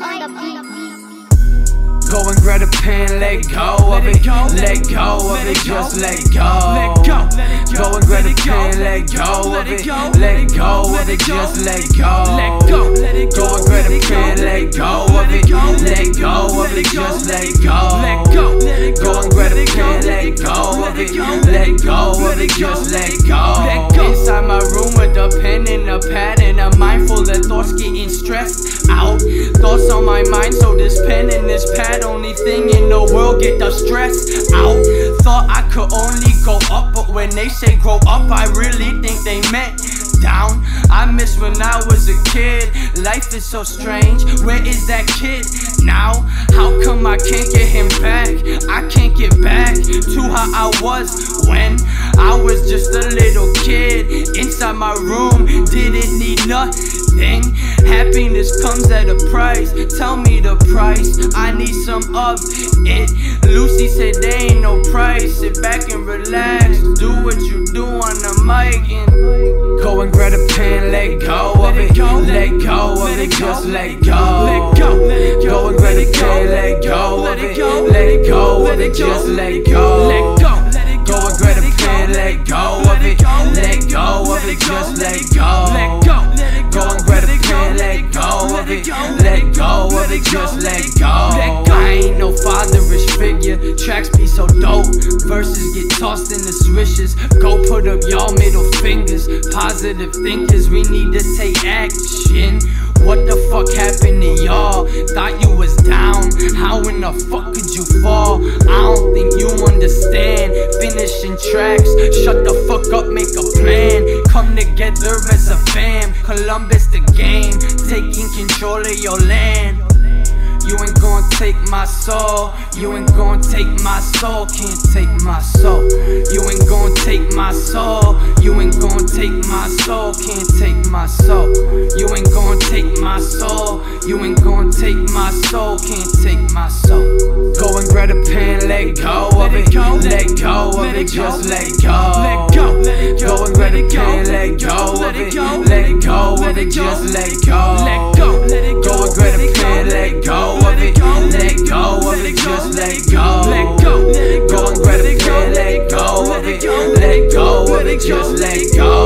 Go and grab a pen, let go of it, let go of it, just let go. Go and grab a pen, let go of it, let go of it, just let go. Go and grab a pen, let go of it, let go of it, just let go. Go and grab a pen, let go of it, let go of it, just let go. Inside my room with a pen and a pad and a mind full of thoughts getting stressed out. Thoughts on my mind, so this pen and this pad, only thing in the world get the stress out. Thought I could only go up, but when they say grow up, I really think they meant down. I miss when I was a kid. Life is so strange. Where is that kid now? How come I can't get him back? I can't get back to how I was when I was just a little kid. Inside my room, didn't need nothing. Happiness comes at a price. Tell me the price, I need some of it. Lucy said there ain't no price. Sit back and relax, do what you do on the mic and go and grab a pen, let go of it, let go of it, just let go. Go and grab a pen, let go of it, let go of it, just let go. Go and grab a pen, let go of it, let go of it, just let go. Go and grab a pen, let go of it, let go of it, just let go. I ain't no fatherish figure, tracks be so dope, verses get tossed in the swishes. Go put up y'all middle fingers, positive thinkers, we need to take action. What the fuck happened to y'all? Thought you was down, how in the fuck could you fall? I don't think you understand. Finishing tracks, shut the fuck up, make a plan. Come together as a fam, Columbus the game, taking control of your land. You ain't gon' take my soul, you ain't gon' take my soul, can't take my soul. You ain't gon' take my soul, you ain't gon' take my soul, can't take my soul. You ain't gon' take my soul, you ain't gon' take my soul, can't take my soul. Go and grab a pen, let go of it, let go of it, just let go. Go and grab a pen, let go of it, let go of it, just let go. Go and grab a pen, let go of it, let go of it, just let go. Go and grab a pen, let go of it, let go of it, just let go.